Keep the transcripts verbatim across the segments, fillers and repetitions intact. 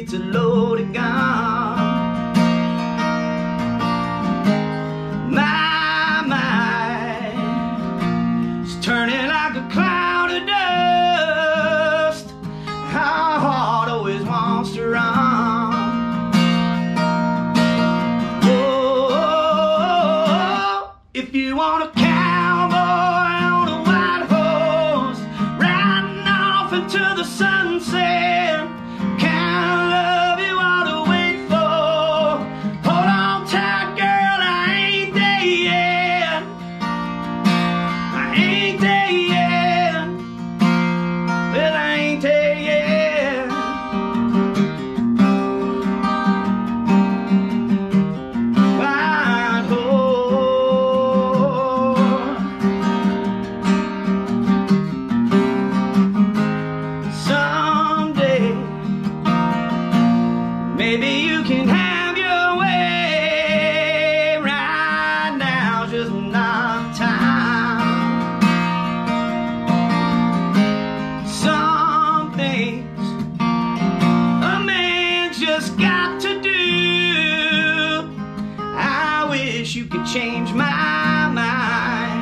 it's a loaded gun. My mind is turning like a cloud of dust. Our heart always wants to run. Oh, if you want a cowboy on a white horse, riding off into the sunset, kind of love you ought to wait for. Hold on tight, girl, I ain't there yet. I ain't there yet. Well, I ain't there yet. White horse. Someday maybe you can have your way. Right now, just not time. Some things a man just got to do. I wish you could change my mind.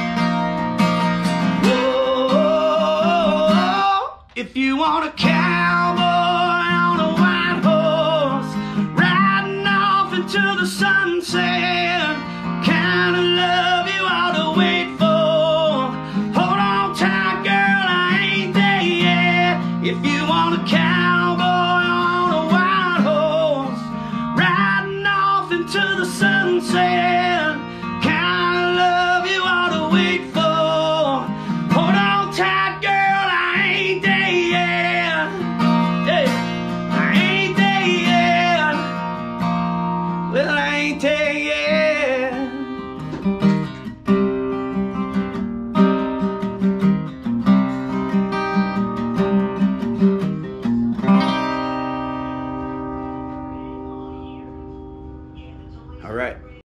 Whoa, if you want a cowboy on a white horse, riding off into the sunset, kind of love you ought to wait for. Hold on tight, girl, I ain't there yet. If you want a cowboy on a white horse, riding off into the sunset, kind of love you ought to wait for. Hold on tight, girl, I ain't there yet. Hey, I ain't there yet. Well, I ain't there yet. All right.